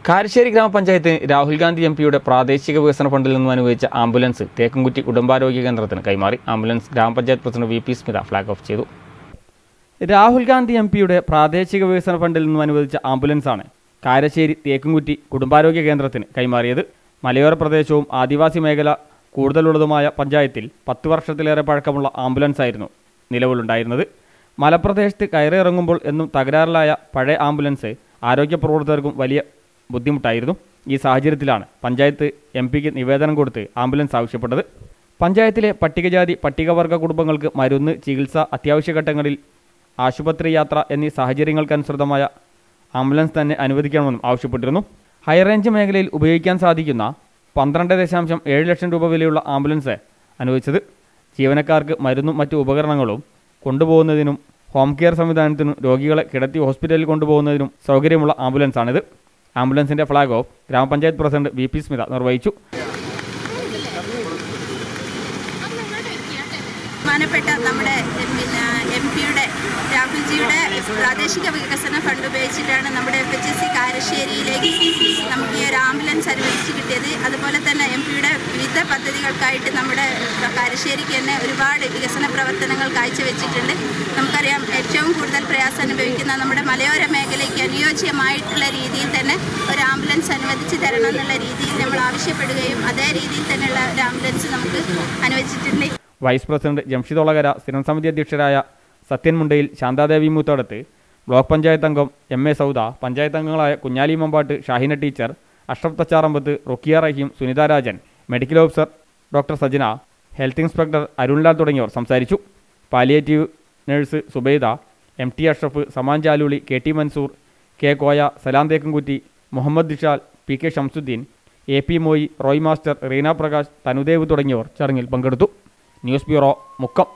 കാരശ്ശേരി ഗ്രാമപഞ്ചായത്ത് രാഹുൽ ഗാന്ധി എംപിയുടെ പ്രാദേശിക വികസന ഫണ്ടിൽ നിന്നും അനുവദിച്ച ആംബുലൻസ് തേക്കുംകുറ്റി കുടുംബാരോഗ്യ കേന്ദ്രത്തിന് കൈമാറി. Ambulance grama panchayat president V P Smitha flag off ചെയ്തു. രാഹുൽ ഗാന്ധി എംപിയുടെ പ്രാദേശിക വികസന ഫണ്ടിൽ നിന്നും അനുവദിച്ച ആംബുലൻസാണ് കാരശ്ശേരി തേക്കുംകുറ്റി കുടുംബാരോഗ്യ കേന്ദ്രത്തിന് കൈമാറിയത്. മലയോര പ്രദേശവും ആദിവാസി മേഖല കൂടുതലുള്ളതുമായ പഞ്ചായത്തിൽ 10 വർഷത്തിലേറെ പഴക്കമുള്ള ആംബുലൻസായിരുന്നു നിലവിലുണ്ടായിരുന്നത്. മലപ്രദേശത്ത് കയറിയിറങ്ങുമ്പോൾ എന്നും തകരാറിലായ പഴയ ആംബുലൻസ് ആരോഗ്യ പ്രവർത്തകർക്കും വലിയ ബുദ്ധിമുട്ടായിരുന്നു. ഈ സാഹചര്യത്തിലാണ് പഞ്ചായത്ത് എംപിക്ക് നിവേദനം കൊടുത്ത് ആംബുലൻസ് ആവശ്യപ്പെട്ടത്. പഞ്ചായത്തിലെ പട്ടികജാതി പട്ടികവർഗ കുടുംബങ്ങൾക്ക് മരുന്ന്, ചികിത്സ, അത്യാവശ്യ ഘട്ടങ്ങളിൽ ആശുപത്രി യാത്ര എന്നീ സാഹചര്യങ്ങൾക്കനുസൃതമായ ആംബുലൻസ് തന്നെ അനുവദിക്കണമെന്നും ആവശ്യപ്പെട്ടിരുന്നു. ഹൈറേഞ്ച് മേഖലയിൽ ഉപയോഗിക്കാൻ സാധിക്കുന്ന 12.7 ലക്ഷം രൂപ വിലയുള്ള ആംബുലൻസ് അനുവദിച്ചത്. ജീവനക്കാർക്ക് മരുന്നും മറ്റു ഉപകരണങ്ങളും കൊണ്ടുപോകുന്നതിനും ഹോം കെയർ സംവിധാനത്തിനും രോഗികളെ കിടത്തി ഹോസ്പിറ്റലിൽ കൊണ്ടുപോകുന്നതിനും സൗകര്യമുള്ള ആംബുലൻസാണിത്. ആംബുലൻസിന്റെ flag off grama panchayat president V P Smitha നിർവഹിച്ചു. ബഹുമാനപ്പെട്ട നമ്മുടെ എംപിയുടെ രാഹുൽജിയുടെ പ്രാദേശിക വികസന ഫണ്ട് ഉപയോഗിച്ചിട്ടാണ് നമ്മുടെ FHC കാരശ്ശേരിയിലേക്ക് നമുക്ക് ഈ ഒരു ആംബുലൻസ് അനുവദിച്ച് കിട്ടിയത്. അതുപോലെ തന്നെ എംപിയുടെ വിവിധ പദ്ധതികൾക്കായിട്ട് നമ്മുടെ കാരശ്ശേരിക്ക് തന്നെ ഒരുപാട് വികസന പ്രവർത്തനങ്ങൾ കാഴ്ചവെച്ചിട്ടുണ്ട്. നമുക്കറിയാം, ഏറ്റവും കൂടുതൽ പ്രയാസം അനുഭവിക്കുന്ന നമ്മുടെ മലയോര മേഖലയ്ക്ക് അനുയോജ്യമായിട്ടുള്ള രീതിയിൽ തന്നെ ഒരു ആംബുലൻസ് അനുവദിച്ച് തരണം എന്നുള്ള രീതിയിൽ നമ്മൾ ആവശ്യപ്പെടുകയും അതേ രീതിയിൽ തന്നെയുള്ള ഒരു ആംബുലൻസ് നമുക്ക് അനുവദിച്ചിട്ടുണ്ട്. വൈസ് പ്രസിഡന്റ് ജംഷിദ് ഒളകര, സ്ഥിരം സമിതി അധ്യക്ഷരായ സത്യൻ മുണ്ടയിൽ, ശാന്താദേവി മൂത്തോടത്ത്, ബ്ലോക്ക് പഞ്ചായത്ത് അംഗം MA സൗദ, പഞ്ചായത്ത് അംഗങ്ങളായ Kunhali Mambatt, Shahina teacher, Ashraf Thacharambath, Rukkiya Rahim, Sunitha Rajan, medical officer doctor Sajana, health inspector Arunlal തുടങ്ങിയവർ സംസാരിച്ചു. Palliative nurse Subaida, MT Ashraf, Saman Jaluli, KT Mansoor, K Koya, Salam Thekkumkutty, Muhammad Dishal, PK Shamsuddin, AP Moyi, Roy master, Reena Prakash, Thanudev തുടങ്ങിയവർ ചടങ്ങിൽ പങ്കെടുത്തു. News bureau, Mukkam.